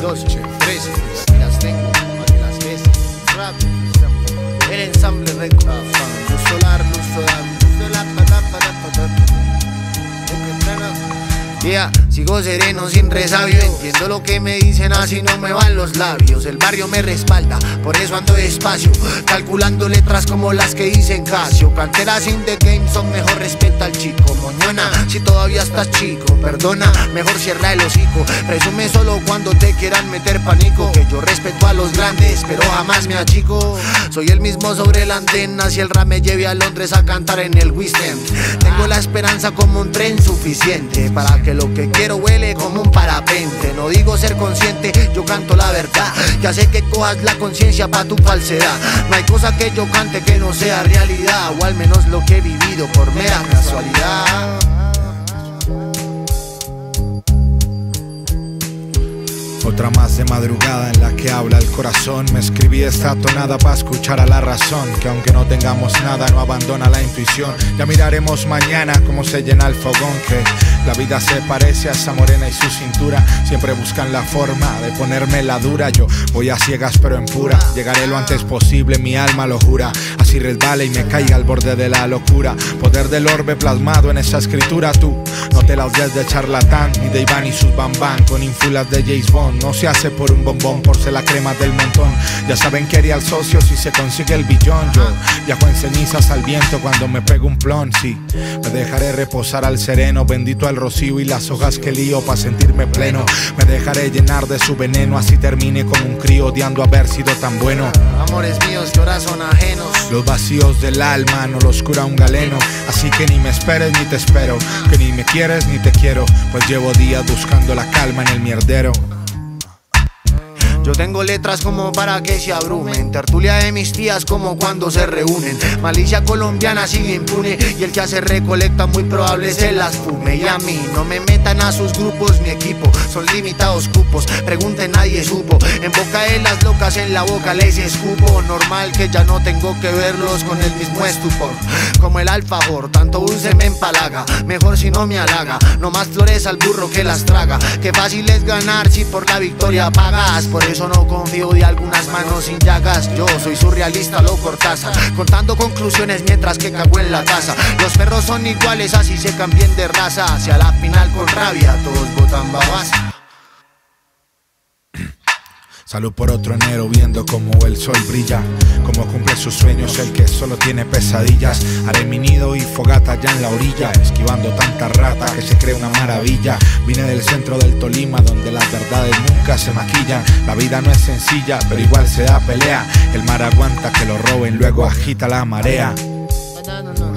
12, 13, aquí las tengo, para que las ves. Rap, el ensamble record. Luz solar, luz solar, luz solar, yeah, sigo sereno sin resabio. Entiendo lo que me dicen, así no me van los labios. El barrio me respalda, por eso ando despacio, calculando letras como las que dicen Casio. Canteras in the game son mejor, respeta al chico. Moñona, si todavía estás chico, perdona, mejor cierra el hocico. Presume solo cuando te quieran meter pánico, que yo respeto a los grandes, pero jamás me achico. Soy el mismo sobre la antena, si el rap me lleve a Londres a cantar en el West End. Tengo la esperanza como un tren suficiente para que lo que quiero huele como un parapente. No digo ser consciente, yo canto la verdad, que hace que cojas la conciencia pa' tu falsedad. No hay cosa que yo cante que no sea realidad, o al menos lo que he vivido por mera casualidad. Otra más de madrugada en la que habla el corazón. Me escribí esta tonada para escuchar a la razón, que aunque no tengamos nada no abandona la intuición. Ya miraremos mañana cómo se llena el fogón, que la vida se parece a esa morena y su cintura. Siempre buscan la forma de ponerme la dura. Yo voy a ciegas pero en pura, llegaré lo antes posible, mi alma lo jura. Así resbale y me caiga al borde de la locura. Poder del orbe plasmado en esa escritura. Tú no te la odias de charlatán, ni de Iván y sus bambán con infulas de James Bond. No se hace por un bombón, por ser la crema del montón. Ya saben que haría el socio si se consigue el billón. Yo viajo en cenizas al viento cuando me pego un plon. Sí, me dejaré reposar al sereno, bendito al rocío y las hojas que lío pa' sentirme pleno. Me dejaré llenar de su veneno, así termine como un crío odiando haber sido tan bueno. Amores míos que ahora son ajenos, los vacíos del alma no los cura un galeno. Así que ni me esperes ni te espero, que ni me quieres ni te quiero, pues llevo días buscando la calma en el mierdero. Yo tengo letras como para que se abrumen, tertulia de mis tías como cuando se reúnen. Malicia colombiana sigue impune, y el que hace recolecta muy probable se las fume. Y a mí no me metan a sus grupos ni equipo, son limitados cupos, pregunten nadie supo. En boca de las locas en la boca les escupo. Normal que ya no tengo que verlos con el mismo estupor. Como el alfajor, tanto dulce me empalaga, mejor si no me halaga. No más flores al burro que las traga, que fácil es ganar si por la victoria pagas. Por eso no confío de algunas manos sin llagas. Yo soy surrealista, lo Cortázar, contando conclusiones mientras que cago en la taza. Los perros son iguales, así se cambien de raza. Hacia la final con rabia todos botan babas. Salud por otro enero viendo como el sol brilla, como cumple sus sueños el que solo tiene pesadillas. Haré mi nido y fogata allá en la orilla, esquivando tanta rata que se cree una maravilla. Vine del centro del Tolima donde las verdades nunca se maquillan. La vida no es sencilla pero igual se da pelea. El mar aguanta que lo roben, luego agita la marea.